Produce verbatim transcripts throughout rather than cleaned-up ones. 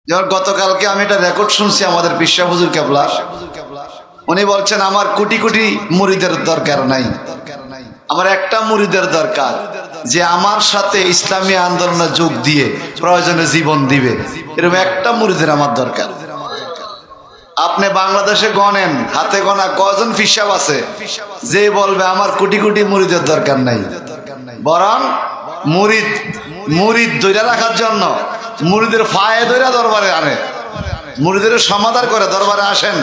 যেমন গতকালকে আমি একটা রেকর্ড শুনছি আমাদের পিসা হুজুর কেবলা, উনি বলছেন আমার কোটি কোটি মুরিদের দরকার নাই, আমার একটা মুরিদের দরকার যে আমার সাথে ইসলামী আন্দোলনে যোগ দিয়ে প্রয়োজনে জীবন দিবে, এরকম একটা মুরিদের আমার দরকার। আপনি বাংলাদেশে গণেন, হাতে গোনা কজন ফিসাব আছে যে বলবে আমার কোটি কোটি মুরিদের দরকার নাই, বরং মুরিদ মুরিদ ধরে রাখার জন্য মুরিদের ফায়ে ধরে দরবারে আনে, মুরিদের সমাধান করে দরবারে আসেন।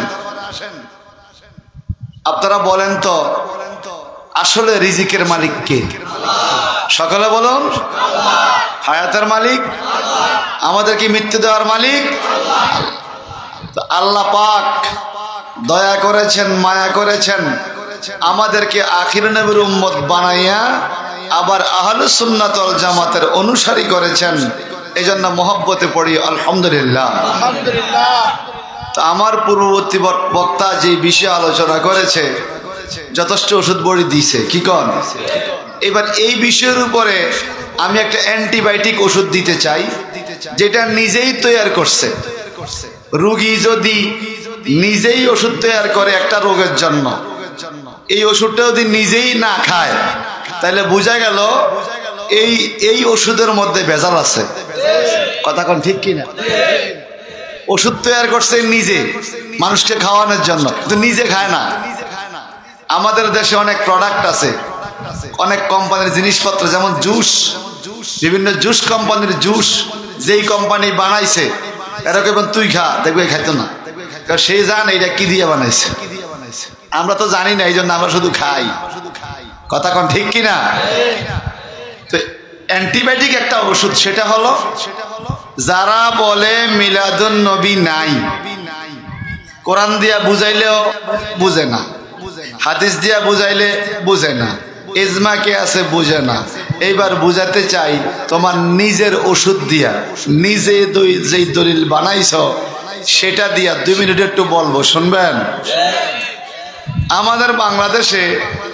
আপনারা বলেন তো আসলে রিজিকের মালিক কে? সকলে বলুন। হায়াতের মালিক, আমাদের কি মৃত্যু দেওয়ার মালিক? আল্লাহ পাক দয়া করেছেন, মায়া করেছেন, আমাদেরকে আখির নবীর উম্মত বানাইয়া আবার আহলে সুন্নাত ওয়াল জামাতের অনুসারী করেছেন। এজন্য মহব্বতে পড়ি আলহামদুলিল্লাহ। তো আমার পূর্ববর্তী বক্তা যে বিষয়ে আলোচনা করেছে যথেষ্ট ওষুধ বড়ি দিছে, কি কন? এবার এই বিষয়ের উপরে আমি একটা অ্যান্টিবায়োটিক ওষুধ দিতে চাই, যেটা নিজেই তৈরি করছে। রোগী যদি নিজেই ওষুধ তৈরি করে একটা রোগের জন্য, এই ওষুধটা যদি নিজেই না খায় তাহলে বোঝা গেল এই এই ওষুধের মধ্যে ভেজাল আছে। কথা কোন ঠিক কিনা? ওষুধ তৈরি করছে নিজে মানুষকে খাওয়ানোর জন্য, কিন্তু নিজে খায় না। আমাদের দেশে অনেক প্রোডাক্ট আছে, অনেক কোম্পানির জিনিসপত্র, যেমন জুস, বিভিন্ন জুস কোম্পানির জুস যেই কোম্পানি বানাইছে এরকম তুই খা, দেখবে খাইতো না, কারণ সে জানে এটা কি দিয়ে বানাইছে। আমরা তো জানি না, এই জন্য আমরা শুধু খাই। কথা কোন ঠিক কিনা? তো অ্যান্টিবায়োটিক একটা ওষুধ, সেটা হলো যারা বলে মিলাদুন নবী নাই, কোরআন দিয়া বুঝাইলেও বুঝে না, হাদিস দিয়া বুঝাইলে বুঝে না, ইজমা কে আছে বুঝে না। এইবার বুঝাতে চাই তোমার নিজের ওষুধ দিয়া, নিজে যেই দলিল বানাইছ সেটা দিয়া দুই মিনিট একটু বলবো, শুনবেন? আমাদের বাংলাদেশে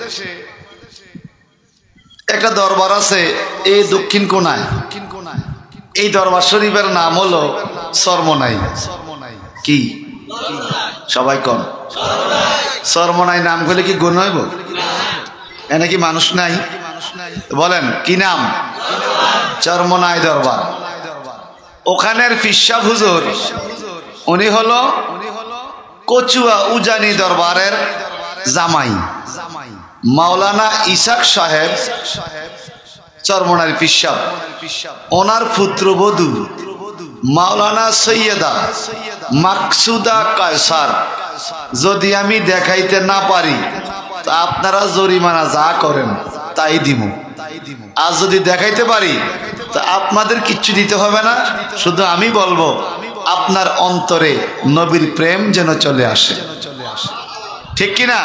একটা দরবার আছে এই দক্ষিণ কোণায়, এই দরবার শরীফের নাম হলো চরমনাই। কি সবাই কন? চরমনাই নাম করলে কি গুণ হইব? এনে কি মানুষ নাই? বলেন কি নাম? চরমনাই দরবার। ওখানের পিসাব হুজুর উনি হলো কচুয়া উজানি দরবারের জামাই মাওলানা ইসাক সাহেব চরমনাই পিসাব, ওনার পুত্রবধূ মাওলানা সৈয়দা মাকসুদা কায়সার। যদি আমি দেখাইতে না পারি তা আপনারা জরিমানা যা করেন তাই দিব, আর যদি দেখাইতে পারি তা আপনাদের কিচ্ছু দিতে হবে না, শুধু আমি বলবো আপনার অন্তরে নবীর প্রেম যেন চলে আসে। ঠিক কিনা?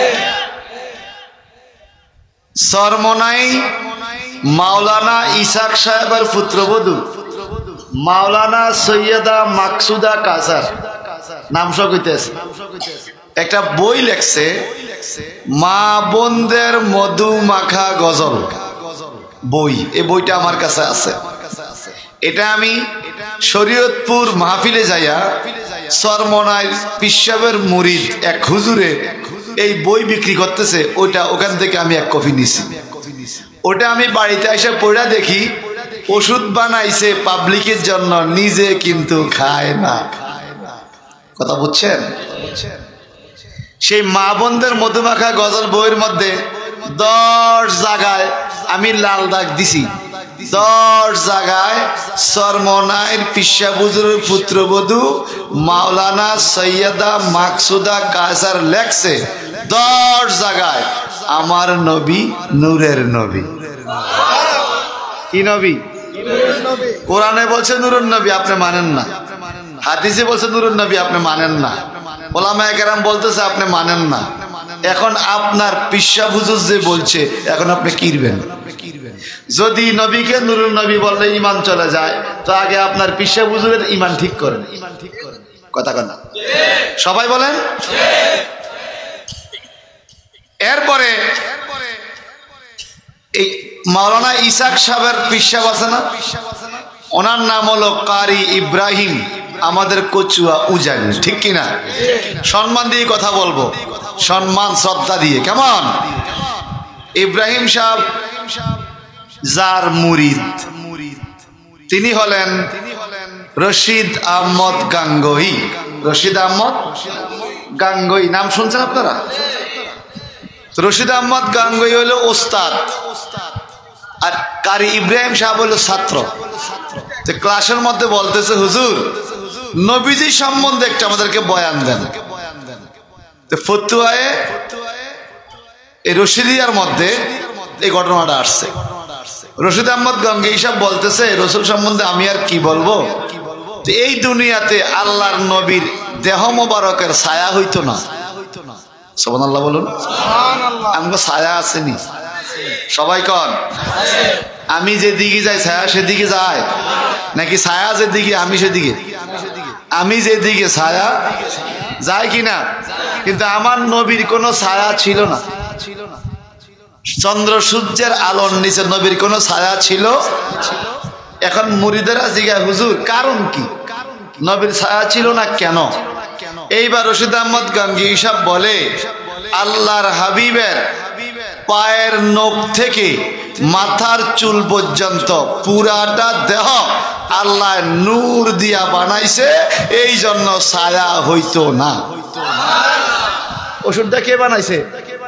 চরমনাই মাওলানা ইসাক সাহেবের পুত্রবধূ মাওলানা সৈয়দা মাকসুদা কাসার নাম সহ কইতেছে, একটা বই লেখছে মা বোনদের মধু মাখা গজল বই। এই বইটা আমার কাছে আছে। এটা আমি শরীয়তপুর মাহফিলে যাইয়া চরমনাই পিসাবের মুরিদ এক হুজুরে এই বই বিক্রি করতেছে, ওইটা ওখান থেকে আমি এক কপি নিছি। ওটা আমি বাড়িতে এসে পড়া দেখি ওষুধ বানাইছে পাবলিকের জন্য, নিজে কিন্তু খায় না। কথা বুঝছেন? সেই মা বোনদের মধুমাখা গজল বইয়ের মধ্যে দশ জায়গায় আমি লাল দাগ দিছি, দশ জায়গায় চরমনাইর পিসা হুজুরের পুত্রবধূ মাওলানা সৈয়দা মাকসুদা কায়সার লেখছে, দশ জায়গায় আমার নবী নূরের নবী। কি নবী? কোরআনে বলছে নূরের নবী, আপনি মানেন না। হাদিসে বলছে নূরের নবী, আপনি মানেন না। ওলামায়ে কেরাম বলতেছে, আপনি মানেন না। এখন আপনার পিসা হুজুর যে বলছে, এখন আপনি কিরবেন? যদি নবীকে নূরের নবী বললে ইমান চলে যায়, তো আগে আপনার পিসা হুজুরের ইমান ঠিক করেন। কথা কন না? সবাই বলেন। এরপরে এই মাওলানা ইসাক সাহেবের পিসাব আছে না, ওনার নাম হলো কারি ইব্রাহিম আমাদের কচুয়া উজানি, ঠিক কিনা? সম্মান দিয়ে কথা বলবো, সম্মান শ্রদ্ধা দিয়ে। কেমন? ইব্রাহিম সাহেব যার মুরিদ, তিনি হলেন রশিদ আহমদ গাঙ্গুহি। রশিদ আহমদ গাঙ্গুহি নাম শুনছেন আপনারা? রশিদ আহমদ গাঙ্গুহি হলো ওস্তাদ, আর কারি ইব্রাহিম সাহেব হলো ছাত্র। তো ক্লাসের মধ্যে বলতেছে, হুজুর নবীজি সম্বন্ধে একটা আমাদেরকে বয়ান দেন। তো ফতুয়ায়ে এই রশিদিয়ার মধ্যে এই ঘটনাটা আসছে। রশিদ আহমদ গাঙ্গুহি সাহেব বলতেছে, রসুল সম্বন্ধে আমি আর কি বলবো, এই দুনিয়াতে আল্লাহর নবীর দেহ মোবারকের ছায়া হইতো না। সুবহানাল্লাহ বলুন। আমাকে ছায়া আসেনি? সবাই কন, আমি যেদিকে যাই ছায়া সেদিকে যায় নাকি ছায়া যেদিকে আমি সেদিকে? আমি যেদিকে ছায়া যায় কিনা? কিন্তু আমার নবীর কোনো ছায়া ছিল না। চন্দ্র সূর্যের আলোর নিচে নবীর কোনো ছায়া ছিল? এখন মুরিদেরা জিজ্ঞাসা, হুজুর কারণ কি, নবীর ছায়া ছিল না কেন? এইবার রশিদ আহমদ গাঙ্গুহি সাহেব বলে, আল্লাহর হাবিবের পায়ের নখ থেকে মাথার চুল পর্যন্ত পুরাটা দেহ আল্লাহ নূর দিয়া বানাইছে, এই জন্য ছায়া হইতো না। ওষুধটা কে বানাইছে?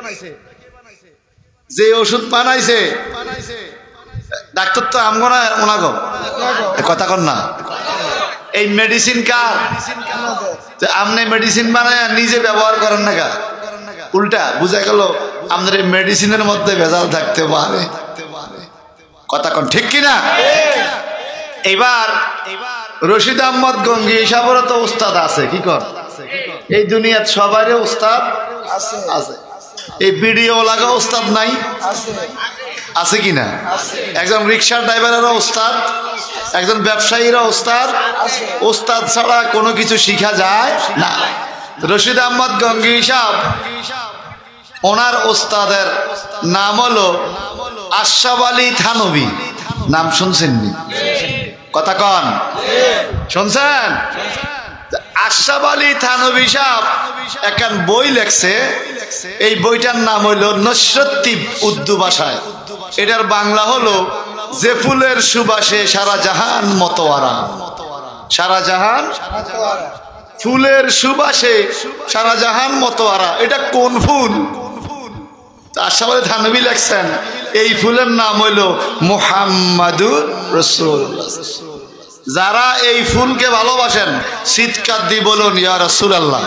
যে ওষুধ বানাইছে ডাক্তার তো আমগো না ওনাগো, কথা কন না। এই মেডিসিন কার? আপনি মেডিসিন বানায় নিজে ব্যবহার করেন না কা? উল্টা বুঝা গেল আমাদের এই মেডিসিনের মধ্যে ভেজাল থাকতে পারে। কথা কন ঠিক কিনা? এবার রশিদ আহমদ গাঙ্গুহি সাহেবেরও তো উস্তাদ আছে, কি কর? এই দুনিয়ার সবারই উস্তাদ আছে। এই ভিডিও লাগা উস্তাদ নাই? আছে কিনা? একজন রিক্সার ড্রাইভারেরও উস্তাদ, একজন ব্যবসায়ীরও উস্তাদ। উস্তাদ ছাড়া কোনো কিছু শিখা যায় না। রশিদ আহমদ গাঙ্গুহি সাহেব, ওনার উস্তাদের নাম হলো আশরাফ আলী থানভী। নাম শুনছেন? কথা কন, শুনছেন? আশরাফ আলী থানভী সাহেব একখান বই লেখছে, এই বইটার নাম হইল নসরত্তিব উর্দু ভাষায়। এটার বাংলা হলো যে ফুলের সুবাসে সারা জাহান মতোয়ারা। সারা জাহান ফুলের সুবাসে সারা জাহান মতোয়ারা, এটা কোন ফুল? আশরাফ আলী থানভী লেখছেন এই ফুলের নাম হইল মুহাম্মাদুর রাসূলুল্লাহ। যারা এই ফুলকে ভালোবাসেন চিৎকার দিয়ে বলুন ইয়া রাসূলুল্লাহ।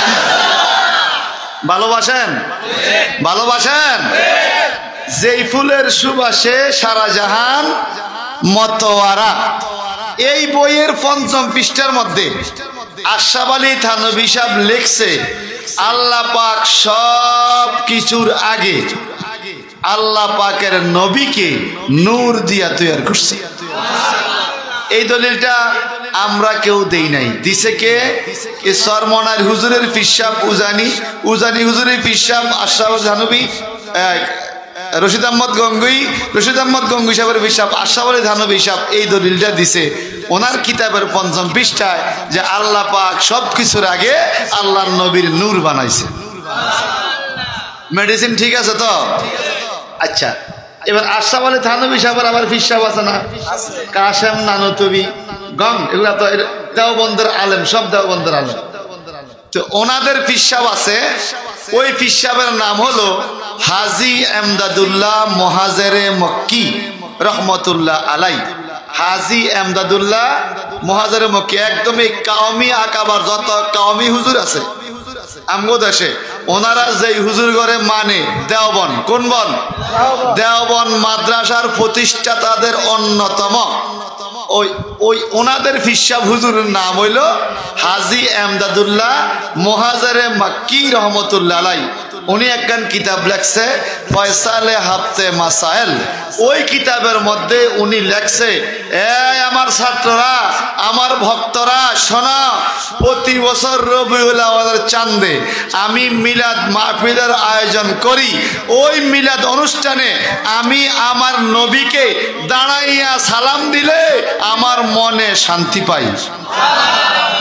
ভালোবাসেন? ভালোবাসেন? যেই ফুলের সুবাসে সারা জাহান মতোয়ারা। এই বইয়ের পঞ্চম পৃষ্ঠার মধ্যে আশরাফ আলী থানভী সাহেব লিখছে, আল্লাহ পাক সব কিছুর আগে আল্লাহ পাকের নবীকে নূর দিয়া তৈরি করছে। এই দলিলটা আমরা কেউ দেই নাই, দিছে কে? এই সরমনার হুজুরের পিসাব উজানি, উজানি হুজুরের পিসাব আশরাফ থানভী, রশিদ আহমদ গাঙ্গুহি, রশিদ আহমদ গাঙ্গুহি সাহেবের পিসাব আশরাফ আলী থানভী সাহেব এই দলিলটা দিছে ওনার কিতাবের পঞ্চম পৃষ্ঠায়, যে আল্লাহ পাক সব কিছুর আগে আল্লাহর নবীর নূর বানাইছে। মেডিসিন ঠিক আছে তো? আচ্ছা, এবার আশরাফ আলী থানভী সাহেবের আবার পিসাব আছে না? কাশেম নানুতুবি গং, এগুলা তো দেওবন্দের আলেম, সব দেওবন্দের আলেম। তো ওনাদের পিসাব আছে, ওই পিসাবের নাম হলো হাজি এমদাদুল্লাহ মুহাজিরে মক্কি রহমতুল্লাহ আলাই। হাজি এমদাদুল্লাহ মুহাজিরে মক্কি, একদম এই কাওমি আকাবার যত কাওমি হুজুর আছে আমগো দেশে, ওনারা যেই হুজুর ঘরে মানে দেওবন, কোন বন? দেওবন মাদ্রাসার প্রতিষ্ঠাতাদের অন্যতম ওই ওই ওনাদের পিসাব হুজুরের নাম হইল হাজি এমদাদুল্লাহ মুহাজিরে মক্কি রহমতুল্লাহ আলাই। উনি একখান কিতাব লেখছে ফয়সালে হাফতে মাসাইল। ওই কিতাবের মধ্যে উনি লেখছে, এই আমার ছাত্ররা, আমার ভক্তরা শোনা, প্রতি বছর রবিউল আউয়ালের চাঁদে আমি মিলাদ মাহফিলের আয়োজন করি। ওই মিলাদ অনুষ্ঠানে আমি আমার নবীকে দাঁড়াইয়া সালাম দিলে আমার মনে শান্তি পাই।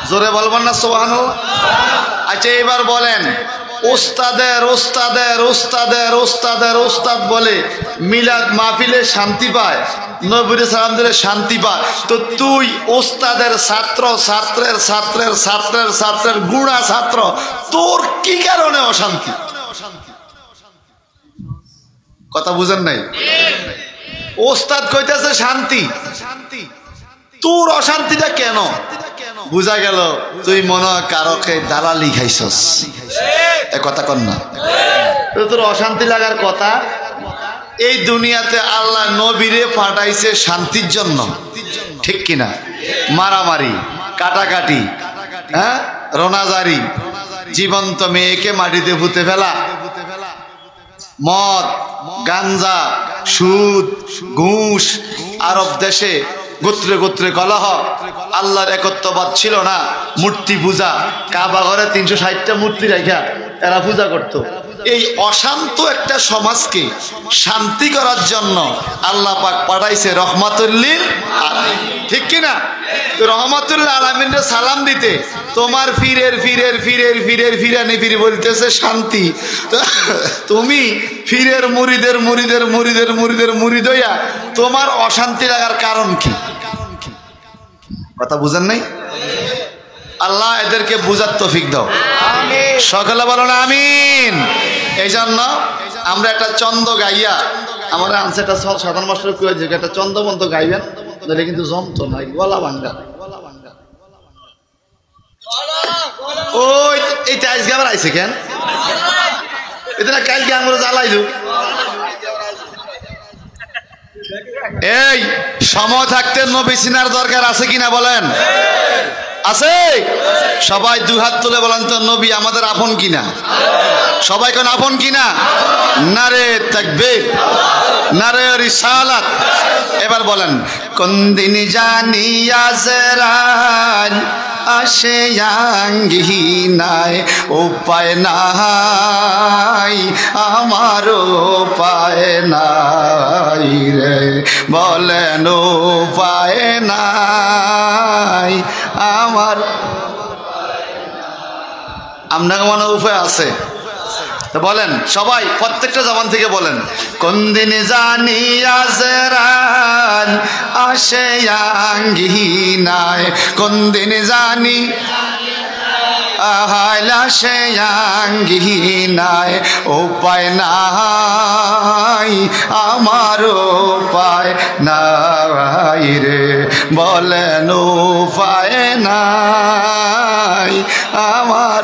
জোরে বলবেন না সুবহানাল্লাহ? আচ্ছা এবার বলেন, ওস্তাদের ওস্তাদের ওস্তাদের ওস্তাদের ওস্তাদ বলে মিলাদ মাহফিলে শান্তি পায়, নবীর সালাম দিলে শান্তি পায়, তো তুই ওস্তাদের ছাত্র, ছাত্রের ছাত্রের ছাত্রের ছাত্রের গুণা ছাত্র, তোর কি কারণে অশান্তি? কথা বুঝেন নাই? ওস্তাদ কইতেছে শান্তি, তোর অশান্তিটা কেন? বুঝা গেল তুই মনে হয় কারকে দালালি খাইছস। এ কথা কর না, তোর অশান্তি লাগার কথা। এই দুনিয়াতে আল্লাহ নবীরে পাঠাইছে শান্তির জন্য, ঠিক কিনা? মারামারি, কাটাকাটি, হ্যাঁ, রোনাজারি, জীবন্ত মেয়েকে মাটিতে পুঁতে ফেলা, মদ, গাঞ্জা, সুদ, ঘুষ, আরব দেশে গোত্রে গোত্রে কলহ, আল্লাহর একত্ববাদ ছিল না, মূর্তি পূজা, কাবা ঘরে তিনশো ষাটটা মূর্তি রেখা এরা পূজা করত। এই অশান্ত একটা সমাজকে শান্তি করার জন্য আল্লাহ পাক পাঠাইছে রহমাতুল্লিল আলামিন, ঠিক কিনা? রহমাতুল্লিল আলামিনের সালাম দিতে তোমার ফিরের ফিরের ফিরের ফিরের ফিরানি ফিরে বলতেছে শান্তি, তুমি ফিরের মুরিদের মুরিদের মুরিদের মুরিদের মুরিদ হইয়া তোমার অশান্তি লাগার কারণ কি? কথা বুঝেন নাই? আল্লাহ এদেরকে বুঝার তৌফিক দাও, সকলে বলো না আমিন। এই জন্য আমরা একটা চন্দ গাইয়া, আমার আনছে একটা সাধারণ মাস্টার কয়েছে একটা চন্দ মন্দ গাইবেন, এটা কিন্তু জমতো নাই, গলা ভাঙ্গা। ওই এই টাইস গাবার আইছে কেন? এটা কালকে আমরা জ্বালাইলু। এই সময় থাকতে নবী চিনার দরকার আছে কিনা বলেন? আছে? সবাই দুই হাত তুলে বলেন তো, নবী আমাদের আপন কিনা? সবাই কোন আপন কিনা? নারে তাকবীর, নারে রিসালাত। এবার বলেন, কোন দিন জানি আজরাইল আসে আঙ্গিনায়, উপায় নাই আমার উপায় নাই রে, বলেন উপায় নাই আমার। আপনার মনে উপায় আছে? বলেন সবাই, প্রত্যেকটা জবান থেকে বলেন, কোন দিন জানি আজরাইল আসে আঙ্গিনায়, কোন দিন জানি আহাইল আসে আঙ্গিনায়, উপায় নাই আমার উপায় নাই রে, বলেন উপায় নাই আমার।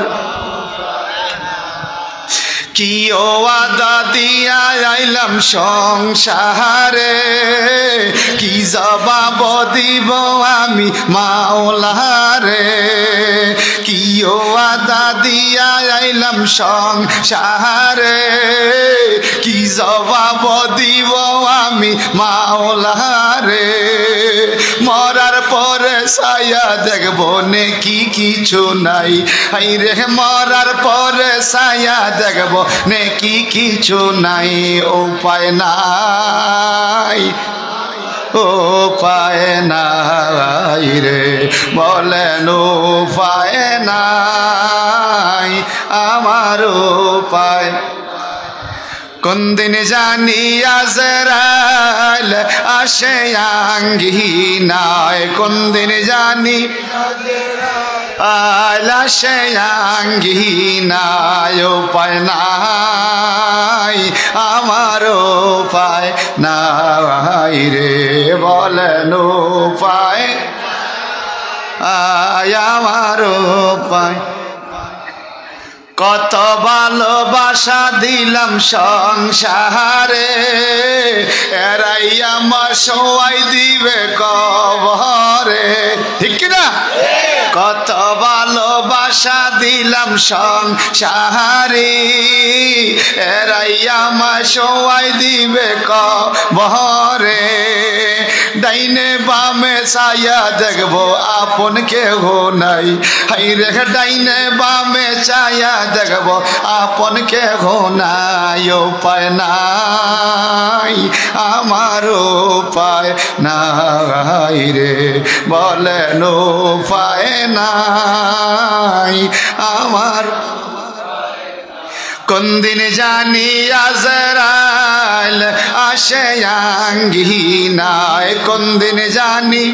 কি ওয়াদা দিয়া আইলাম সংসারে, কি জবাব দিব আমি মাওলারে, কি ওয়াদা দিয়া আইলাম সংসারে, কি জবাব দিব আমি মাওলারে, মরার পরে ছায়া দেখবো নেকি কিছু নাই, হাই রে মরার পরে ছায়া দেখবো নেকি কিছু নাই, উপায় নাই উপায় নাই রে, বলেন উপায় নাই আমার উপায়। কোন দিন জানি আজরাইল আসে আঙ্গিনায়, কোন দিন জানি আইল আসে আঙ্গিনায়, উপায় নাই আমার উপায় নাই রে, বলেন উপায় আয় আমার উপায়। কত ভালোবাসা দিলাম সংসারে, এরাই আমার সবাই দিবে কবরে, ঠিক কিনা? কত ভালোবাসা দিলাম সংসারে, এরাই আমার সবাই দিবে কবরে, ডাইনে বামে ছায়া দেখবো আপন কেহ নাই, হাই রে ডাইনে বামে ছায়া দেখবো আপন কেহ নাই, উপায় নাই আমার উপায় নাই রে, বলেন উপায় নাই আমার কোন দিন জানি আজরাইল আসে আঙ্গিনায় কোন দিন জানি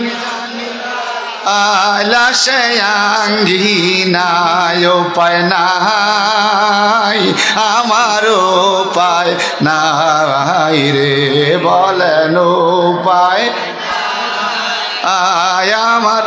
আলাসে আঙ্গিনায় উপায় নাই আমার উপায় নাই রে বলেন উপায় আয় আমার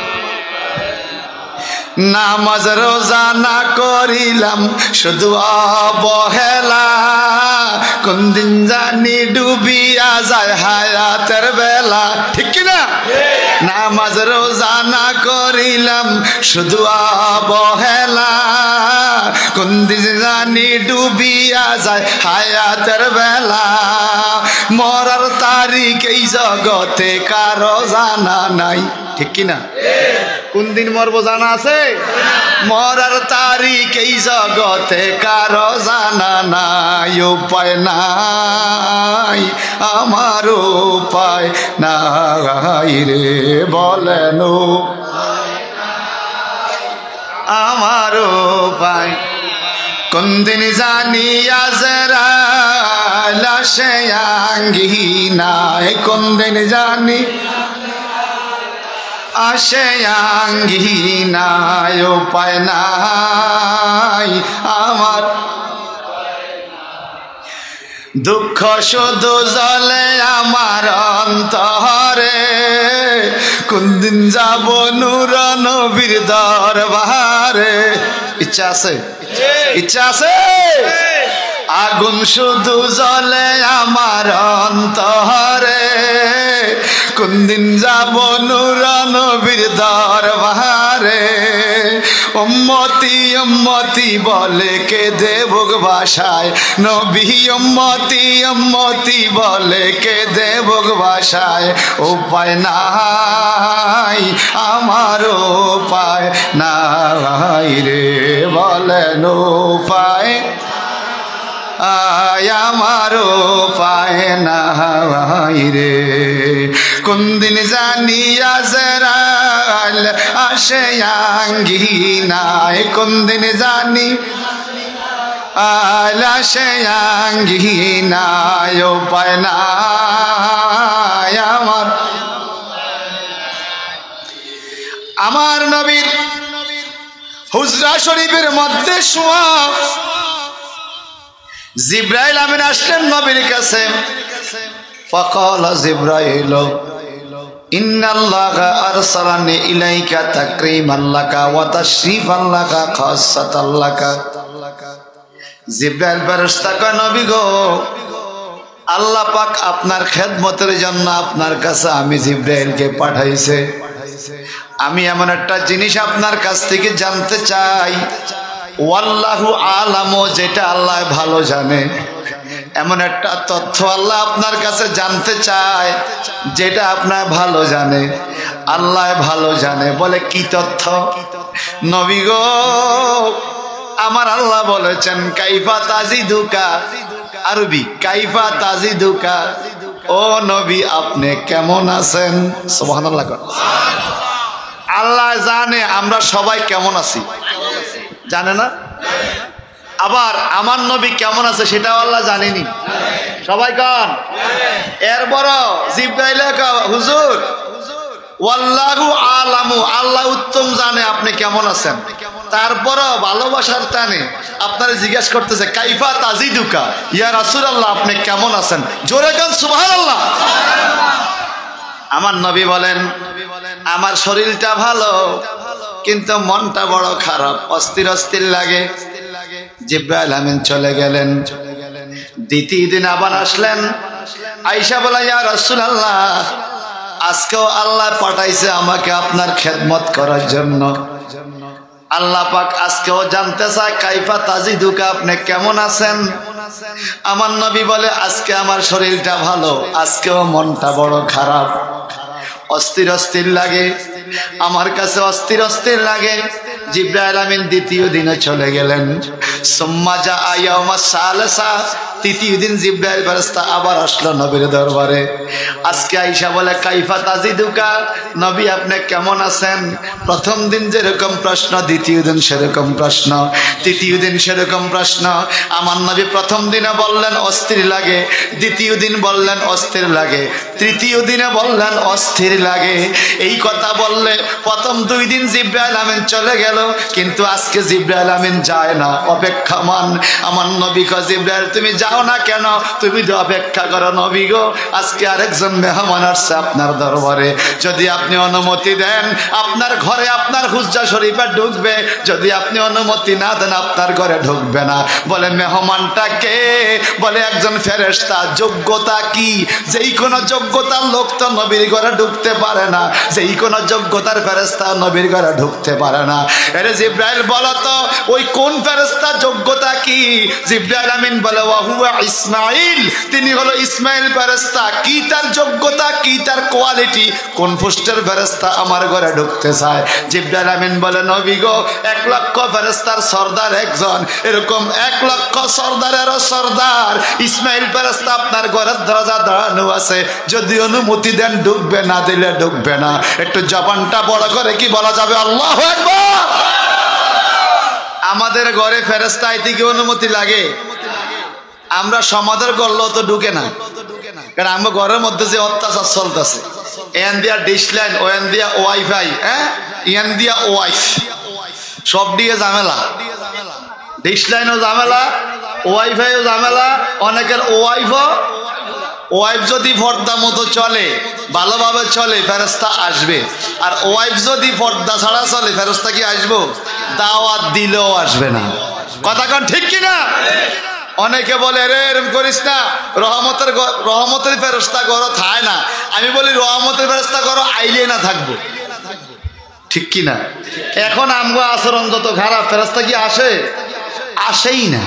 নামাজ রোজা না করিলাম শুধু অবহেলা কোন দিন জানি ডুবিয়া যায় হায়াতের বেলা ঠিক কিনা নামাজ রোজা না করিলাম শুধু অবহেলা কোন দিন জানি ডুবিয়া যায় হায়াতের বেলা মরার তারিখ এই জগতে কারো জানা নাই ঠিক কিনা কোন দিন মরবো জানা আছে মরার তারিখ এই জগতে কারো জানা নাই উপায় নাই আমার উপায় নাই রে বলেন আমার উপায় কোন দিন জানি আজরাইল আসে আঙ্গিনায় কোন দিন জানি আসে আঙ্গিনায় উপায় নাই আমার দুঃখ শুধু জ্বলে আমার অন্তরে কোন দিন যাব নূর নবীর দরবারে ইচ্ছা আছে ইচ্ছা আছে আগুন শুধু জ্বলে আমার অন্তরে কোন দিন যাব নূর নবীর দরবারে উম্মতি উম্মতি বলে কে দেবুক ভাষায় নবী উম্মতি উম্মতি বলে কে দেবুক ভাষায় উপায় নাই আমার উপায় নাই রে বলেন উপায় আয় আমার উপায় নাই রে কোন দিন জানি আজরাইল আসে আঙ্গিনায় কোন দিন জানি আসে আঙ্গিনায় উপায় নাই আমার আমার নবীর হুজরা শরীফের মধ্যে শোয়া জিব্রাইল আমিন আসলেন নবীর কাছে ফাকালা জিব্রাইল ইন্নাল্লাহা আরসালানি ইলাইকা তাকরীমান লাকা ওয়া তাশরীফান লাকা খাসাতান লাকা জিব্রাইল ফেরেশতা কয় নবী গো আল্লাহ পাক আপনার খেদমতের জন্য আপনার কাছে আমি জিব্রাইলকে পাঠাইছে আমি এমন একটা জিনিস আপনার কাছ থেকে জানতে চাই ওয়াল্লাহু আলামু যেটা আল্লাহ ভালো জানে এমন একটা তথ্য আল্লাহ আপনার কাছে জানতে চায় যেটা আপনার ভালো জানে আল্লাহ ভালো জানে বলে কি তথ্য নবী গো আমার আল্লাহ বলেছেন কাইফা তাজিদুকা আরবি কাইফা তাজিদুকা ও নবী আপনি কেমন আছেন সুবহানাল্লাহ আল্লাহ জানে আমরা সবাই কেমন আছি জানে না আবার আমার নবী কেমন আছে সেটাও আল্লাহ জানেনি সবাই কান এর বড় জিব্রাইল হুজুর ওয়াল্লাহু আলামু আল্লাহ উত্তম জানে আপনি কেমন আছেন তারপরও ভালোবাসার টানে আপনারা জিজ্ঞাসা করতেছে কাইফা তাজিদুকা ইয়া রাসূলুল্লাহ আপনি কেমন আছেন জোরে কান সুবহানাল্লাহ আমার নবী বলেন আমার শরীরটা ভালো কিন্তু মনটা বড় খারাপ অস্থির অস্থির লাগে জিব্রাইল আমিন চলে গেলেন দ্বিতীয় দিন আবার আসলেন আয়েশা বলে ইয়া রাসূলুল্লাহ আজকেও আল্লাহ পাঠাইছে আমাকে আপনার খেদমত করার জন্য আল্লাহ পাক আজকেও জানতে চায় কাইফা তাজিদুকা আপনি কেমন আছেন আমার নবী বলে আজকে আমার শরীরটা ভালো আজকেও মনটা বড় খারাপ অস্থির অস্থির লাগে আমার কাছে অস্থির অস্থির লাগে জিব্রাইল আমিন দ্বিতীয় দিনে চলে গেলেন সুম্মা জা ইয়াউমা সালাসা, তৃতীয় দিন জিবরাইল ফেরেশতা আবার আসলো নবীর দরবারে। আজকে আয়েশা বলে কাইফা তাজিদুকা, নবী আপনি কেমন আছেন? প্রথম দিন যেরকম প্রশ্ন, দ্বিতীয় দিন সেরকম প্রশ্ন, তৃতীয় দিন সেরকম প্রশ্ন। আমার নবী প্রথম দিনে বললেন অস্থির লাগে, দ্বিতীয় দিন বললেন অস্থির লাগে, তৃতীয় দিনে বললেন অস্থির লাগে। এই কথা বললে প্রথম দুই দিন জিবরাইল আমিন চলে গেল, কিন্তু আজকে জিবরাইল আমিন যায় না, অপেক্ষামান। আমার নবী কয় জিবরাইল তুমি যাও না কেন? তুমি তো অপেক্ষা করো নবী গো, আজকে আরেকজন মেহমান আসছে আপনার দরবারে, যদি আপনি অনুমতি দেন আপনার ঘরে আপনার হুজ্জা শরীফে ঢুকবে, যদি আপনি অনুমতি না দেন আপনার ঘরে ঢুকবে না। বলে মেহমানটা কে? বলে একজন ফেরেশতা। যোগ্যতা কি? যেই কোনো যোগ্যতার লোক তো নবীর ঘরে ঢুকতে পারে না, যেই কোনো যোগ্যতার ফেরেশতা নবীর ঘরে ঢুকতে পারে না। আরে জিবরাইল বলো তো ওই কোন ফেরেশতা, যোগ্যতা কি? জিবরাইল আমিন বলে ওয়া হুয়া ইসমাঈল, তিনি হলো ইসমাঈল ফেরেশতা। কি তার যোগ্যতা, কি তার কোয়ালিটি? কোন পোস্টের ফেরেশতা আমার ঘরে ঢুকতে চায়? জিবরাইল আমিন বলে নবী গো, এক লক্ষ ফেরেশতার সর্দার একজন, এরকম এক লক্ষ সর্দারেরও সর্দার ইসমাঈল ফেরেশতা আপনার ঘরের দরজা দাঁড়ানো আছে, যদি অনুমতি দেন ঢুকবে, না দিলে ঢুকবে না। একটু জবানটা বড় করে কি বলা যাবে আল্লাহু আকবার? আমাদের ঘরে ফেরেশতা আইতে কি অনুমতি লাগে? আমরা সমাদর করলেও তো ঢুকে না, কারণ আমার ঘরের মধ্যে যে অত্যাচার চলতেছে, এন দিয়া ডিশ লাইন, ওয়ান দিয়া ওয়াইফাই, হ্যাঁ ইয়ান দিয়া ওয়াইফ, সব দিয়ে ঝামেলা। ডিশ লাইনও ঝামেলা, ওয়াইফাইও ঝামেলা। অনেকের ওয়াইফও, ওয়াইফ যদি পর্দা মতো চলে, ভালোভাবে চলে, ফেরেশতা আসবে। আর ওয়াইফ যদি পর্দা ছাড়া চলে, ফেরেশতা কি আসবো? দাওয়াত দিলেও আসবে না। কথা কোন ঠিক কিনা? অনেকে বলে রে এরকম করিস না, রহমতের রহমতের ফেরেশতা করো থায় না। আমি বলি রহমতের ফেরেশতা করো আইলে না থাকবো, ঠিক কিনা? এখন আমগো আচরণ যত খারাপ, ফেরেশতা কি আসে? আসেই না।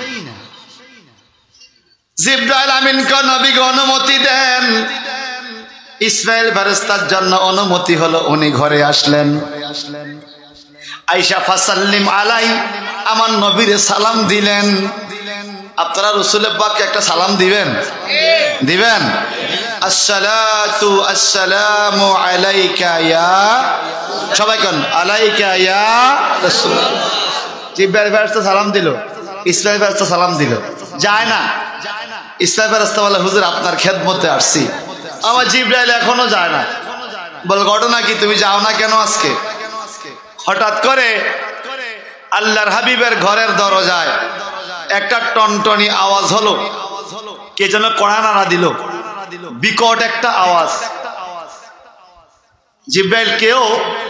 জিবরাইল আমিনকে নবীকে অনুমতি দেন, ইসমাঈল ফেরেশতার জন্য অনুমতি হলো, উনি ঘরে আসলেন। আয়েশা ফাসাল্লিম আলাই, আমার নবীরে সালাম দিলেন। আপনারা রাসূলের পাককে একটা সালাম দিবেন? দিবেন? আসসালাতু আসসালামু আলাইকা ইয়া, সবাই কোন আলাইকা ইয়া রাসূল। জিবরাইল ফেরেশতা সালাম দিল, ইসমাঈল ফেরেশতা সালাম দিল, যায় না। ইসমাঈল ফেরেশতা বলে হুজুর আপনার খেদমতে আসছি। আমার জিবরাইল এখনো যায় না। বল ঘটনা কি, তুমি যাও না কেন আজকে? হঠাৎ করে আল্লাহর হাবিবের ঘরের দরজায় একটা টনটনি আওয়াজ হলো, কে যেন কড়া নাড়া দিল, বিকট একটা আওয়াজ। জিবরাইল কেউ?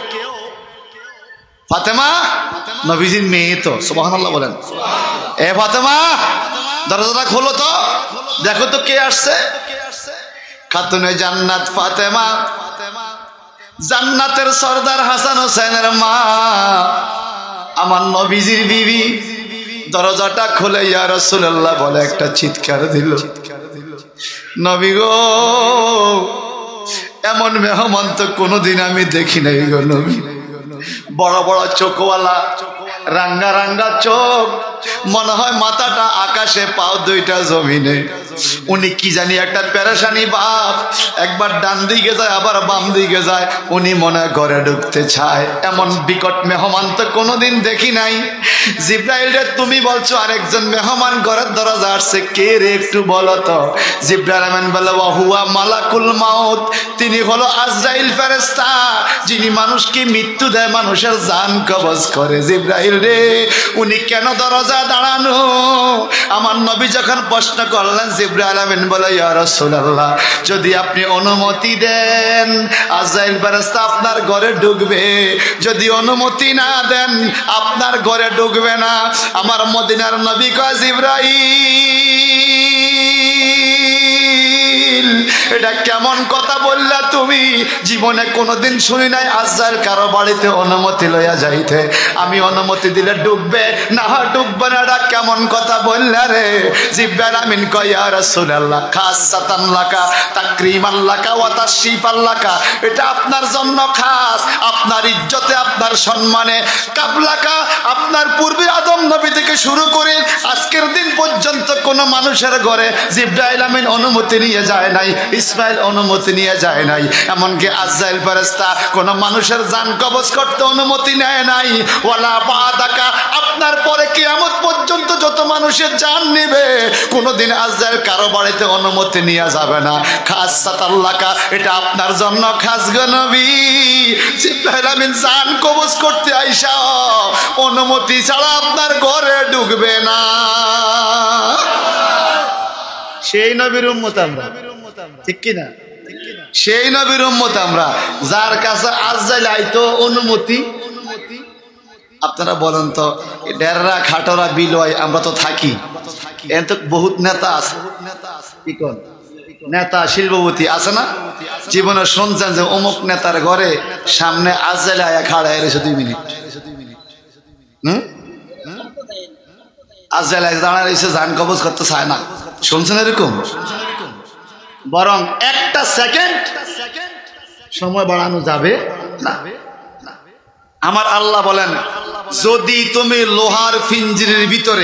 ফাতেমা, নবীজির মেয়ে তো, সুবহানাল্লাহ বলেন। এ ফাতেমা, দরজাটা খোলো তো, দেখো তো কে আসছে। খাতুনে জান্নাত ফাতেমা, জান্নাতের সর্দার হাসান হোসেনের মা, আমার নবীজির বিবি। দরজাটা খুলে ইয়া রাসূলুল্লাহ বলে একটা চিৎকার দিল, নবী গো এমন মেহমান তো কোনোদিন আমি দেখি নাই গো নবী। বড় বড় চোখওয়ালা, রাঙ্গা রাঙ্গা চোখ, মনে হয় মাথাটা আকাশে, পাও দুইটা জমিনে। উনি কি জানি একটা পেরেশানি ভাব, একবার ডান দিকে যায় আবার বাম দিকে যায়। উনি মনে ঘরে ঢুকতে চায়, এমন বিকট মেহমান তো কোনোদিন দেখি নাই। জিবরাইল রে তুমি বলছো আরেকজন মেহমান ঘরের দরজা আসছে, কে রে একটু বলো তো। জিবরাইল আমিন বলে ওয়া হুয়া মালাকুল মাউত, তিনি হলো আজরাইল ফেরেশতা, যিনি মানুষকে মৃত্যু দেয়, মানুষের জান কবজ করে। জিবরাইল রে উনি কেন দরজা দাঁড়ানো? আমার নবী যখন প্রশ্ন করলেন, জিবরাইল আমিন বলে ইয়া রাসূলুল্লাহ যদি আপনি অনুমতি দেন আজরাইল ফেরেশতা আপনার ঘরে ঢুকবে, যদি অনুমতি না দেন আপনার ঘরে ঢুকবে না। আমার মদিনার নবী কয় জিবরাইল আজরাইল এটা কেমন কথা বললা তুমি? জীবনে কোনোদিন শুনি নাই আজরাইল কারো বাড়িতে অনুমতি লইয়া যাইতে। আমি অনুমতি দিলে ডুববে না ডুববে না, এটা কেমন কথা বললা রে? জিব্রাইল আমিন কয় ইয়া রাসূলুল্লাহ খাসাতান লাকা তাকরিমান লাকা ওয়া তাশরিফান লাকা, এটা আপনার জন্য খাস, আপনার ইজ্জতে আপনার সম্মানে। কাবলাকা আপনার পূর্বে আদম নবী থেকে শুরু করে আজকের দিন পর্যন্ত কোনো মানুষের ঘরে জিব্রাইল আমিন অনুমতি নিয়ে যায় নাই, ইসমাইল অনুমতি নিয়ে যায় নাই, এমনকি আজরাইল ফেরেশতা কোনো মানুষের জান কবজ করতে অনুমতি নেয় নাই। ওয়ালা বাদাকা আপনার পরে কিয়ামত পর্যন্ত যত মানুষের জান নেবে কোনোদিন আজরাইল কারো বাড়িতে অনুমতি নিয়ে যাবে না। খাসাতাল্লাকা এটা আপনার জন্য খাস গো নবী। জিব্রাইল আমিন জান কবজ করতে আইসা অনুমতি ছাড়া আপনার ঘরে ঢুকবে না। সেই নবীর উম্মত আমরা, ঠিক কি না? সেই নবীর উম্মত আমরা যার কাছে আজরাইল আইতো অনুমতি। আপনারা বলেন তো ডেররা খাটোরা বিলয় আমরা তো থাকি, এর তো বহুত নেতা আছে, কি কোন নেতা শিল্পপতি আছে না? জীবনে শুনছেন যে অমুক নেতার ঘরে সামনে আজরাইল আয়া খাড়া এসে দুই মিনিট, হুম আজরাইল দাঁড়া এসে জান কবজ করতে চায় না, শুনছেন এরকম? বরং একটা সেকেন্ড সময় বাড়ানো যাবে না। আমার আল্লাহ বলেন যদি তুমি লোহার ফিঞ্জিরের ভিতরে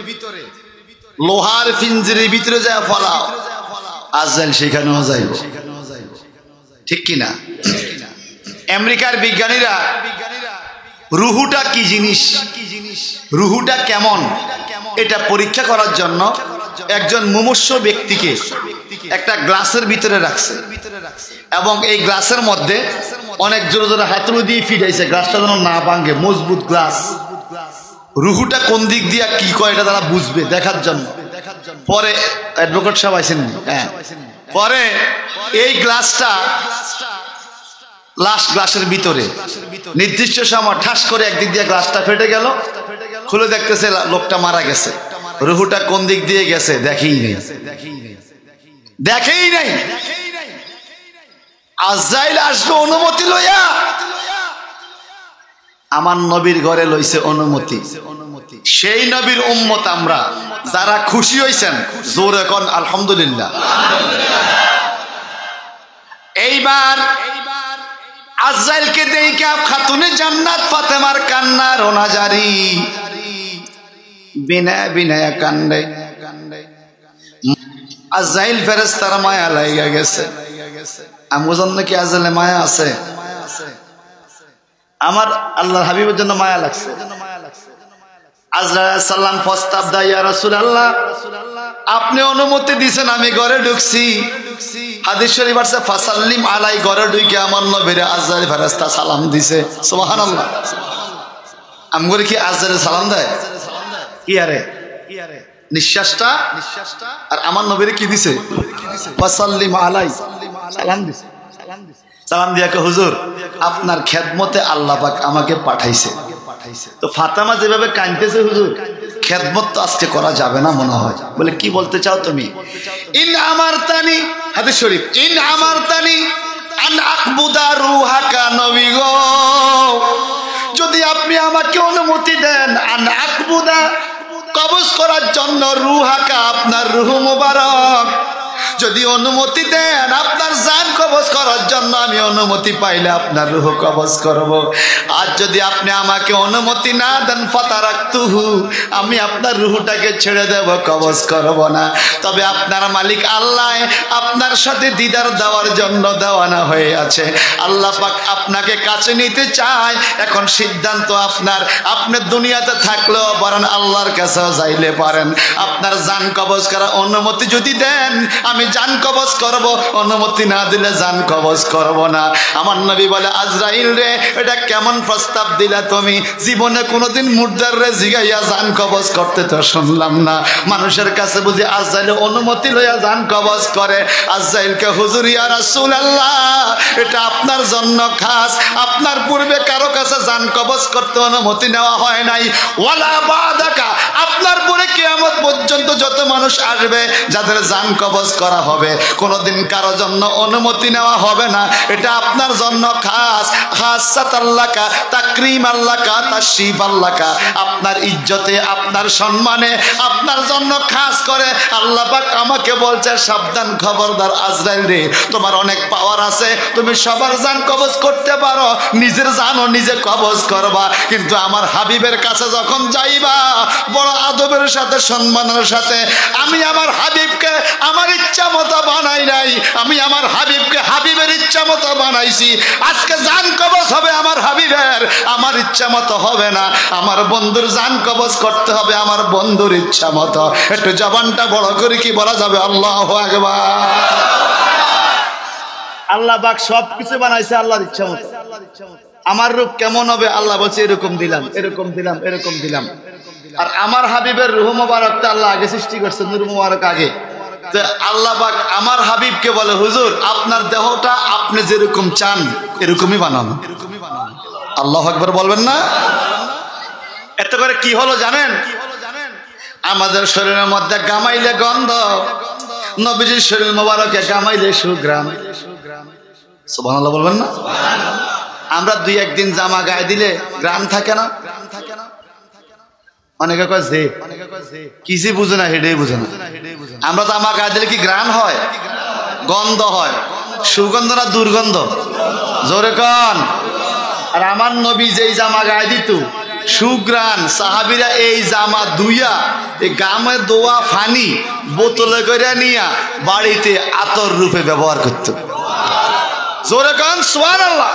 লোহার ফিঞ্জিরের ভিতরে যায় ফলাও আজরাইল সেখানেও যাইব, ঠিক কিনা? আমেরিকার বিজ্ঞানীরা রুহুটা কি জিনিস, রুহুটা কেমন এটা পরীক্ষা করার জন্য একজন মুমূর্ষু ব্যক্তিকে একটা গ্লাসের ভিতরে রাখছে এবং এই গ্লাসের মধ্যে অনেক জোরে জোরে হাতুড়ি দিয়ে ফিটাইছে গ্লাসটা যেন না ভাঙে, মজবুত গ্লাস। রুহুটা কোন দিক দিয়ে কি কয় এটা তারা বুঝবে দেখার জন্য। পরে অ্যাডভোকেট সাহেব আইছেন, হ্যাঁ, পরে এই গ্লাসটা লাস্ট গ্লাসের ভিতরে নির্দিষ্ট সময় ঠাস করে একদিক দিয়ে গ্লাসটা ফেটে গেল, খুলে দেখতেছে লোকটা মারা গেছে। রুহুটা কোন দিক দিয়ে গেছে দেখেই নেই, দেখেই নাই। আজরাইল আসবে অনুমতি লইয়া, আমার নবীর ঘরে লইছে অনুমতি। সেই নবীর উম্মত আমরা যারা খুশি হইছেন জোরে কোন আলহামদুলিল্লাহ। এইবার আজরাইলকে দেইখা খাতুনে জান্নাত ফাতেমার কান্না রোনা জারি, বিনা বিনায়া কান্দে। আজরাইল ফেরেশতার মায়া লাগা গেছে। আমি জানি কি আজরাইলে মায়া আছে? আমার আল্লাহর হাবিবের জন্য মায়া লাগছে। আজরাইল সাল্লাম প্রস্তাব দেয়, ইয়া রাসূলুল্লাহ আপনি অনুমতি দিয়েছেন আমি ঘরে ঢুকছি। হাদিস শরীফ আছে ফাসাল্লিম আলাই, ঘরে ঢুকে আমার নবীরে আজরাইল ফেরেশতা সালাম দিছে। সুবহানাল্লাহ। আমি করে কি আজরাইল সালাম দেয়? কি আরে নিঃশ্বাসটা আর আমার নবীরে কি দিছে? ফাসাল্লিম আলাই, সালাম দিছে। সালাম দিয়া কে হুজুর আপনার খেদমতে আল্লাহ পাক আমাকে পাঠাইছে। তো ফাতেমা যেভাবে কাঁদতেছে হুজুর খেদমত তো আজকে করা যাবে না মনে হয়। বলে কি বলতে চাও তুমি? ইন আমারতানি, হাদিস শরীফ, ইন আমারতানি আন আকবুদা রুহাকা, নবী গো যদি আপনি আমাকে অনুমতি দেন আন আকবুদা কবজ করার জন্য রুহাকা আপনার রূহ মুবারক, যদি অনুমতি দেন আপনার জান কবজ করার জন্য আমি অনুমতি পাইলে আপনার রূহ কবজ করব। আর যদি আপনি আমাকে অনুমতি না দেন ফাতারাকতুহু, আমি আপনার রূহটাকে ছেড়ে দেব, কবজ করব না। তবে আপনার মালিক আল্লাহ আপনার সাথে দিদার দেওয়ার জন্য দেওয়ানা হয়ে আছে। আল্লাহ পাক আপনাকে কাছে নিতে চায়। এখন সিদ্ধান্ত আপনার। আপনি দুনিয়াতে থাকলেও পারেন, আল্লাহর কাছেও যাইলে পারেন। আপনার জান কবজ করার অনুমতি যদি দেন আমি জান কবজ করব, অনুমতি না দিলে জান কবজ করব না। আমার নবী বলে আজরাইল রে এটা কেমন প্রস্তাব দিলা তুমি? জীবনে কোনোদিন মুর্দার রে জিগাইয়া জান কবজ করতে তো শুনলাম না। মানুষের কাছে বুঝি আজরাইল অনুমতি লইয়া জান কবজ করে। আজরাইলকে হুজুর ইয়া রাসূলুল্লাহ এটা আপনার জন্য খাস, আপনার পূর্বে কারো কাছে জান কবজ করতে অনুমতি নেওয়া হয় নাই। ওয়ালা বাদাকা আপনার পরে কিয়ামত পর্যন্ত যত মানুষ আসবে যাদের জান কবজ করা করা হবে, কোনোদিন কারো জন্য অনুমতি নেওয়া হবে না। এটা আপনার জন্য খাস, খাসাত আল্লাহকা, তাকরিম আল্লাহকা, তাশরিফ আল্লাহকা, আপনার ইজ্জতে, আপনার সম্মানে, আপনার জন্য খাস করে আল্লাহ পাক আমাকে বলছে সাবধান, খবরদার আজরাইল রে, তোমার অনেক পাওয়ার আছে, তুমি সবার জান কবজ করতে পারো, নিজের জানও নিজে কবজ করবা, কিন্তু আমার হাবিবের কাছে যখন যাইবা বড় আদবের সাথে, সম্মানের সাথে, আমি আমার হাবিবকে আমার ইচ্ছা মতো বানাই নাই, আমি আমার হাবিবকে হাবিবের ইচ্ছা মতো বানাইছি। আজকে জান কবজ হবে আমার হাবিবের, আমার ইচ্ছা মতো হবে না। আমার বন্ধুর জান কবজ করতে হবে আমার বন্ধুর ইচ্ছা মতো। একটু জবানটা বড় করে কি বলা যাবে? আল্লাহু আকবার। আল্লাহ পাক সব কিছু বানাইছে আল্লাহর ইচ্ছা মতো। আমার রূপ কেমন হবে আল্লাহ বলছে এরকম দিলাম, এরকম দিলাম, এরকম দিলাম। আর আমার হাবিবের রূহ মোবারকটা আল্লাহ আগে সৃষ্টি করছে, নূর মোবারক আগে। তো আল্লাহ পাক আমার হাবিবকে বলে হুজুর আপনার দেহটা আপনি যেরকম চান এরকমই বানানো। আল্লাহু আকবার বলবেন না? এত করে কি হলো জানেন? আমাদের শরীরের মধ্যে গামাইলে গন্ধ, নবীজির শরীর মোবারকে গামাইলে সুগ্রাম। সুবহানাল্লাহ বলবেন না? আমরা দুই একদিন জামা গায়ে দিলে গ্রাম থাকে না? অনেকে কয় যে কিছু বুঝে না, হেডেই বুঝে না। আমরা জামা গায়ে দিলে কি গ্রাম হয়? গন্ধ হয়। সুগন্ধ না দুর্গন্ধ? জোরে কন। আর আমার নবী যেই জামা গায়ে দিত সুগ্রাণ, সাহাবীরা এই জামা দুইয়া এই গামে দোয়া ফানি বোতলে করে নিয়া বাড়িতে আতর রূপে ব্যবহার করত। জোরে কন সুবহানাল্লাহ।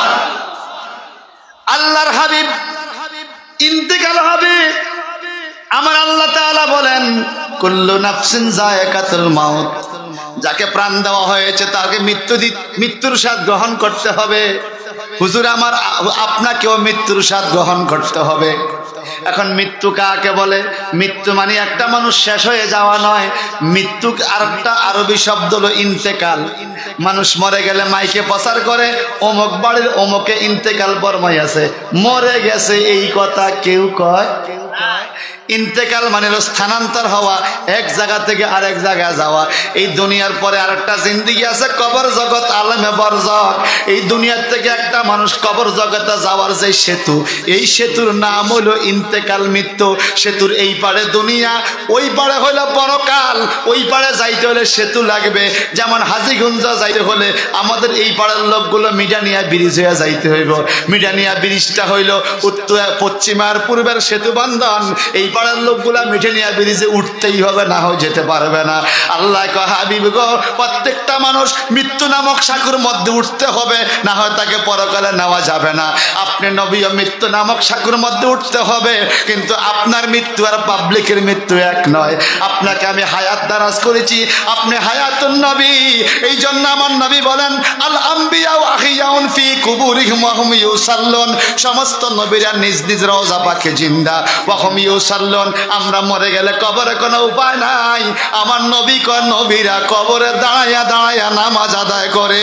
আল্লাহর হাবিব ইন্তেকাল হবে, আমার আল্লাহ তাআলা বলেন কুল্লু নাফসিন যায়কাতুল মাউত, যাকে প্রাণ দেওয়া হয়েছে তাকে মৃত্যু মৃত্যুর স্বাদ গ্রহণ করতে হবে। হুজুর আমার আপনাকেও মৃত্যুর স্বাদ গ্রহণ করতে হবে। এখন মৃত্যু কাকে বলে? মৃত্যু মানে একটা মানুষ শেষ হয়ে যাওয়া নয়, মৃত্যু আরেকটা আরবি শব্দ হলো ইন্তেকাল। মানুষ মরে গেলে মাইকে প্রচার করে অমুক বাড়ির অমুকে ইন্তেকাল বর্মাই আছে, মরে গেছে এই কথা কেউ কয়? ইন্তেকাল মানে হলো স্থানান্তর হওয়া, এক জায়গা থেকে আরেক জায়গায় যাওয়া। এই দুনিয়ার পরে আরেকটা জিন্দেগি আছে, কবর জগৎ, আলেমে বরজখ। এই দুনিয়ার থেকে একটা মানুষ কবর জগতে যাওয়ার যে সেতু, এই সেতুর নাম হলো ইন্তেকাল, মৃত্যু। সেতুর এই পারে দুনিয়া, ওই পারে হলো পরকাল। ওই পারে যাইতে হলে সেতু লাগবে। যেমন হাজীগঞ্জ যাইতে হলে আমাদের এই পাড়ার লোকগুলো মিডানিয়া ব্রিজ হয়ে যাইতে হইব। মিডানিয়া ব্রিজটা হইল উত্তর পশ্চিমার পূর্বের সেতু বন্ধন। এই পাড়ার লোকগুলা মিডানিয়া ব্রিজে উঠতেই হবে, না হয় যেতে পারবে না। আল্লাহ কয় হাবিব গো, প্রত্যেকটা মানুষ মৃত্যু নামক সাগরের মধ্যে উঠতে হবে, না হয় তাকে পরকালে নেওয়া যাবে না। আপনি নবীও মৃত্যু নামক সাগরের মধ্যে উঠতে হবে, কিন্তু আপনার মৃত্যু আর পাবলিকের মৃত্যু এক নয়। আপনাকে আমি হায়াত দারাজ করেছি, আপনি হায়াতুন নবী। এই জন্য আমার নবী বলেন আল আম্বিয়া আহিয়াউন ফি কুবুরিহিম ওয়া হুম ইউসাল্লুন, সমস্ত নবীরা নিজ নিজ রওজা পাকে জিন্দা, ওয়া হুম ইউসাল্লুন। আমরা মরে গেলে কবরে কোনো উপায় নাই। আমার নবী কয় নবীরা কবরে দাঁড়ায়া দাঁড়ায়া নামাজ আদায় করে,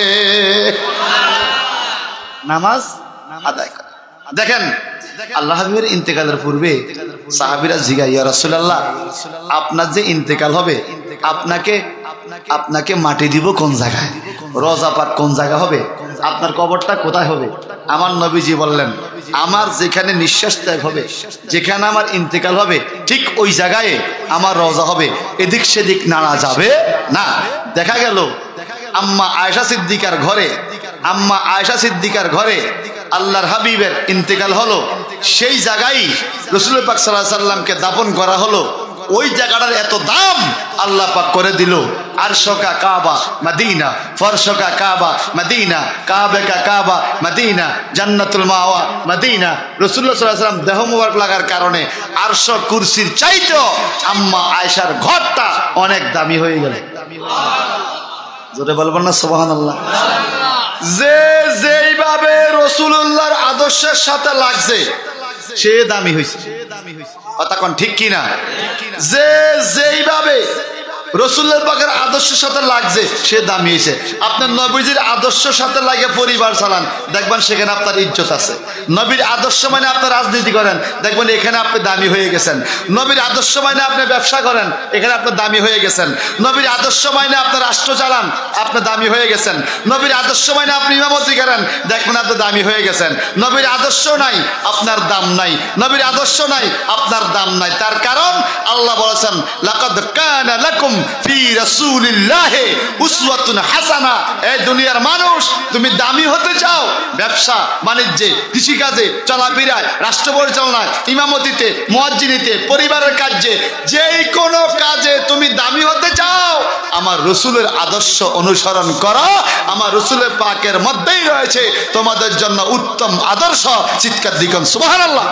নামাজ আদায় করে। দেখেন আল্লাহ হাবিবের ইন্তেকালের পূর্বে সাহাবীরা জিজ্ঞাসা, ইয়া রাসূলুল্লাহ আপনার যে ইন্তেকাল হবে আপনাকে আপনাকে মাটি দিব কোন জায়গায়? রওজা পাক কোন জায়গা হবে? আপনার কবরটা কোথায় হবে? আমার নবীজি বললেন আমার যেখানে নিঃশ্বাস ত্যাগ হবে, যেখানে আমার ইন্তেকাল হবে, ঠিক ওই জায়গায় আমার রওজা হবে, এদিক সেদিক নাড়া যাবে না। দেখা গেল আম্মা আয়েশা সিদ্দিকার ঘরে, আম্মা আয়েশা সিদ্দিকার ঘরে আল্লাহর হাবিবের ইন্তেকাল হলো, সেই জায়গায় রাসূল পাক সাল্লাল্লাহু আলাইহি সাল্লামকে দাফন করা হলো। ওই জায়গাটার এত দাম আল্লাহ পাক করে দিল, আরশকা কাবা মদিনা, ফরশকা কাবা মদিনা, কাবেকা কাবা মদিনা, জান্নাতুল মাওয়া মদিনা। রাসূলুল্লাহ সাল্লাল্লাহু আলাইহি সাল্লাম দেহ মোবারক লাগার কারণে আরশ কুরসির চাইতে আম্মা আয়েশার ঘরটা অনেক দামি হয়ে গেল। জোরে বলবেন না সুবহানাল্লাহ? যে যেইভাবে রাসূলুল্লাহর আদর্শের সাথে লাগছে সে দামি হয়েছে। কথা কোন ঠিক কিনা? যে যেইভাবে রসুলের পাকের আদর্শের সাথে লাগছে সে দামি হয়েছে। আপনার নবীজির আদর্শের সাথে লাগে পরিবার চালান, দেখবেন সেখানে আপনার ইজ্জত আছে। নবীর আদর্শ মানে আপনি রাজনীতি করেন, দেখবেন এখানে আপনি দামি হয়ে গেছেন। নবীর আদর্শ মানে আপনি ব্যবসা করেন, এখানে আপনি দামি হয়ে গেছেন। নবীর আদর্শ মানে আপনি রাষ্ট্র চালান, আপনি দামি হয়ে গেছেন। নবীর আদর্শ মানে আপনি ইমামতি করেন, দেখবেন আপনি দামি হয়ে গেছেন। নবীর আদর্শ নাই আপনার দাম নাই, নবীর আদর্শ নাই আপনার দাম নাই। তার কারণ আল্লাহ বলেছেন লাকাদ কানা লাকুম ফি রাসূলিল্লাহি উসওয়াতুন হাসানা। এই দুনিয়ার মানুষ, তুমি দামি হতে চাও ব্যবসা বাণিজ্যে, কৃষিকাজে, চলাফেরায়, রাষ্ট্র পরিচালনায়, ইমামতিতে, মুয়াজ্জিনিতে, পরিবারের কাজে, যেই কোনো কাজে তুমি দামি হতে চাও, আমার রসুলের আদর্শ অনুসরণ করো। আমার রসুলের পাকের মধ্যেই রয়েছে তোমাদের জন্য উত্তম আদর্শ। চিৎকার দিকন সুবহানাল্লাহ।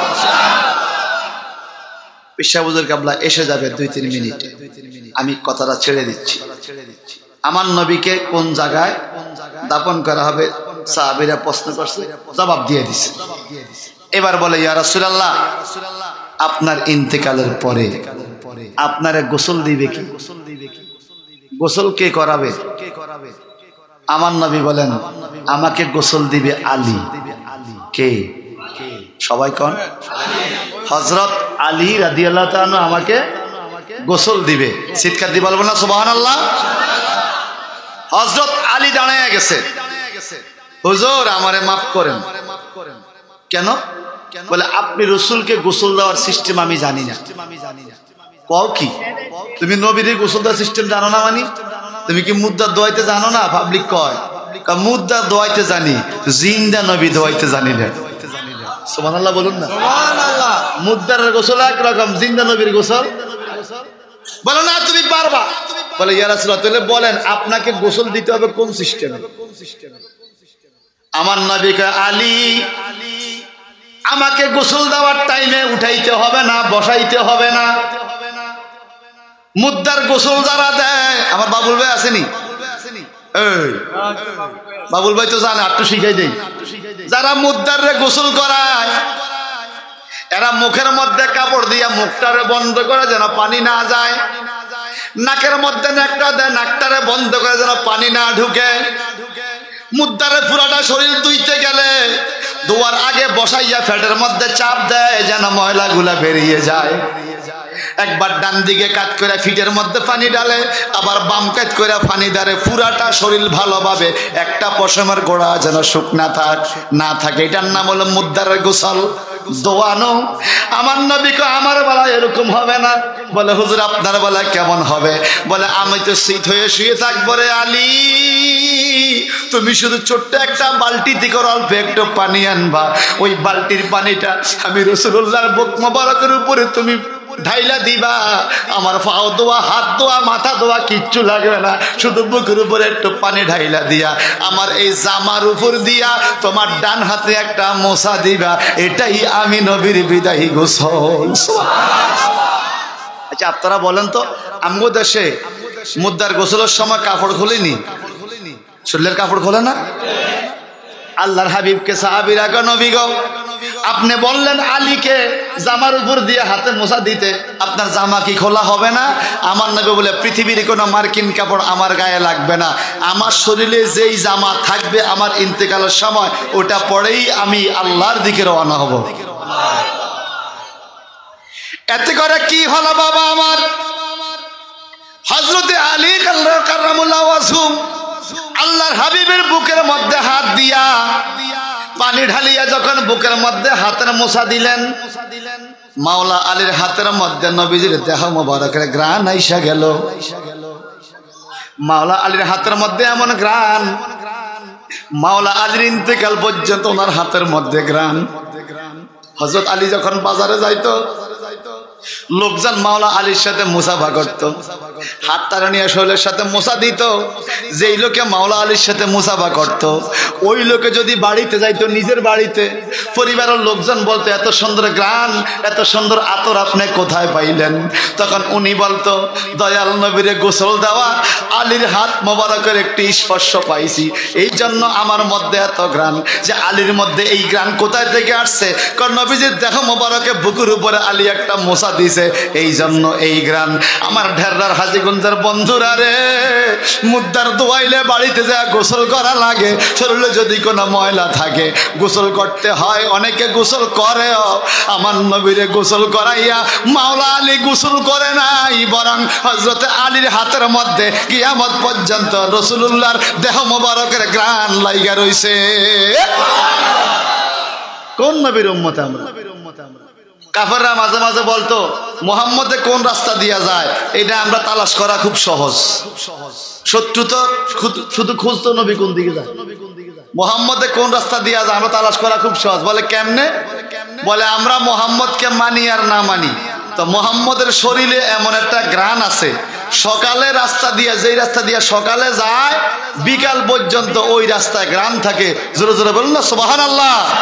পেশা বুজুর কাবলা এসে যাবে দুই তিন মিনিটে, আমি কথাটা ছেড়ে দিচ্ছি। আমার নবীকে কোন জায়গায় দাপন করা হবে সাহাবীরা প্রশ্ন করছে, জবাব দিয়ে দিছে। এবার বলে ইয়া রাসূলুল্লাহ, আপনার ইন্তেকালের পরে আপনারে গোসল দিবে কি? গোসল কে করাবে? আমার নবী বলেন আমাকে গোসল দিবে আলী। কে? সবাই কোন? হযরত আলী রাদিয়াল্লাহু তাআলা আমাকে গোসল দিবে। চিৎকার দিয়ে বলবো না সুবহানাল্লাহ? হযরত আলী দাঁড়ায় গেছে, হুজুর আমারে মাফ করেন। কেন? বলে আপনি রসুলকে গোসল দেওয়ার সিস্টেম আমি জানি না। কও কি তুমি নবীর গোসল দেওয়ার সিস্টেম জানো না? মানে তুমি কি মুদ্রা দোয়াইতে জানো না? পাবলিক কয় মুদ্রা দোয়াইতে জানি, জিন্দা নবী দোয়াইতে জানি না। সুবহানাল্লাহ বলুন না। সুবহানাল্লাহ। মুদ্রার গোসল একরকম, জিন্দা নবীর গোসল বলো না তুমি পারবা। বলে ইয়া রাসূলুল্লাহ তাহলে বলেন আপনাকে গোসল দিতে হবে কোন সিস্টেমে? আমার নবী কয় আলী আমাকে গোসল দেওয়ার টাইমে উঠাইতে হবে না, বসাইতে হবে না। মুদ্রার গোসল যারা দেয়, আমার বাবুল ভাই আসেনি? এই বাবুল ভাই তো জানে, একটু শিখাই দেই। যারা মুদ্রার গোসল করায় এরা মুখের মধ্যে কাপড় দিয়া মুখটারে বন্ধ করে যেন পানি না যায়, নাকের মধ্যে নাকটা দেয়, নাকটারে বন্ধ করে যেন পানি না ঢুকে। মুদ্রারে পুরাটা শরীর ধুইতে গেলে ধোয়ার আগে বসাইয়া ফ্যাটের মধ্যে চাপ দেয় যেন ময়লাগুলা বেরিয়ে যায়। একবার ডান দিকে কাট করে ফিটের মধ্যে পানি ডালে, আবার বাম কাট করে পানি ডালে, পুরাটা শরীর ভালোভাবে একটা পশমের গোড়া যেন শুকনা থাক না থাকে। এটার নাম হলো মুদ্রার গোসল দোয়ানো। আমার নবী কো আমার বেলা এরকম হবে না। বলে হুজুর আপনার বেলা কেমন হবে? বলে আমি তো শীত হয়ে শুয়ে থাকবো রে আলী, তুমি শুধু ছোট্ট একটা বালতি থেকে অল্প একটু পানি আনবা, ওই বালতির পানিটা আমি রাসূলুল্লাহর বুক মোবারকের উপরে তুমি ঢাইলা দিবা। আমার পাও দোয়া, হাত দোয়া, মাথা দোয়া কিচ্ছু লাগবে না, শুধু বুকের উপরে একটু পানি ঢাইলা দিয়া আমার এই জামার উপর দিয়া তোমার ডান হাতে একটা মোছা দিবা। এটাই আমি নবীর বিদায়ী গোসল। আচ্ছা আপনারা বলেন তো, আমগো দেশে মুদ্রার গোসলের সময় কাপড় খুলিনি? শরীরের কাপড় খোলে না? আল্লাহর হাবিবকে সাহাবীরা গো নবী গো আপনি বললেন আলীকে জামার উপর দিয়ে হাতে মোছা দিতে, আপনার জামা কি খোলা হবে না? আমার নবী বলে পৃথিবীর কোনো মার্কিন কাপড় আমার গায়ে লাগবে না, আমার শরীরে যেই জামা থাকবে আমার ইন্তেকালের সময় ওটা পরেই আমি আল্লাহর দিকে রওনা হব। এতে করে কি হলো বাবা আমার? হযরতে আলী কার্রামুল্লাহু ওয়াজহু আল্লাহর হাবিবের বুকের মধ্যে হাত দিয়া পানি ঢালিয়া যখন বুকের মধ্যে হাতের মোছা দিলেন, মাওলা আলীর হাতের মধ্যে নবীজির দেহ মোবারকের ঘ্রাণ আইসা গেল। মাওলা আলীর হাতের মধ্যে এমন ঘ্রাণ, মাওলা আলীর ইন্তেকাল পর্যন্ত ওনার হাতের মধ্যে ঘ্রাণ। হযরত আলী যখন বাজারে যাইতো লোকজন মাওলা আলীর সাথে মুসাফা করত, হাত তারা নিয়ে শরীরের সাথে মোছা দিত। যেই লোকে মাওলা আলীর সাথে মুসাফা করত ওই লোকে যদি বাড়িতে যাইতো, নিজের বাড়িতে, পরিবারের লোকজন বলতো এত সুন্দর গ্রান, এত সুন্দর আতর আপনি কোথায় পাইলেন? তখন উনি বলতো দয়াল নবীরে গোসল দেওয়া আলীর হাত মোবারকের একটি স্পর্শ পাইছি, এই জন্য আমার মধ্যে এত গ্রান। যে আলীর মধ্যে এই গ্রান কোথায় থেকে আসছে? কারণ নবীজির দেহ মোবারকে বুকের উপরে আলী একটা মোছা দিছে, এই জন্য এই গ্রান। আমার ঢেররার হাজীগঞ্জের বন্ধুরা রে, মুদ্দার দোয়াইলে বাড়িতে যা গোসল করা লাগে, শরীরে যদি কোনো ময়লা থাকে গোসল করতে হয়। অনেকে গোসল করেও, আমার নবীরে গোসল করাইয়া মাওলা আলী গোসল করে নাই, বরং হযরতে আলীর হাতের মধ্যে কিয়ামত পর্যন্ত রাসূলুল্লাহর দেহ মোবারকের গ্রান লাইগা রইছে। কোন নবীর উম্মত আমরা? কাফেররা মাঝে মাঝে বলতো মুহাম্মদে কোন রাস্তা দিয়া যায়, এটা আমরা তালাশ করা খুব সহজ। শত্রু তো শুধু খুঁজতো নবী কোন দিকে যায়, মুহাম্মদে কোন রাস্তা দিয়া যায় আমরা তালাশ করা খুব সহজ। বলে কেমনে? বলে আমরা মুহাম্মদকে মানি আর না মানি, তো মুহাম্মদের শরীরে এমন একটা গ্রান আছে, সকালে রাস্তা দিয়ে, যেই রাস্তা দিয়ে সকালে যায় বিকাল পর্যন্ত ওই রাস্তায় গ্রান থাকে। জোরে জোরে বলুন না সুবহানাল্লাহ।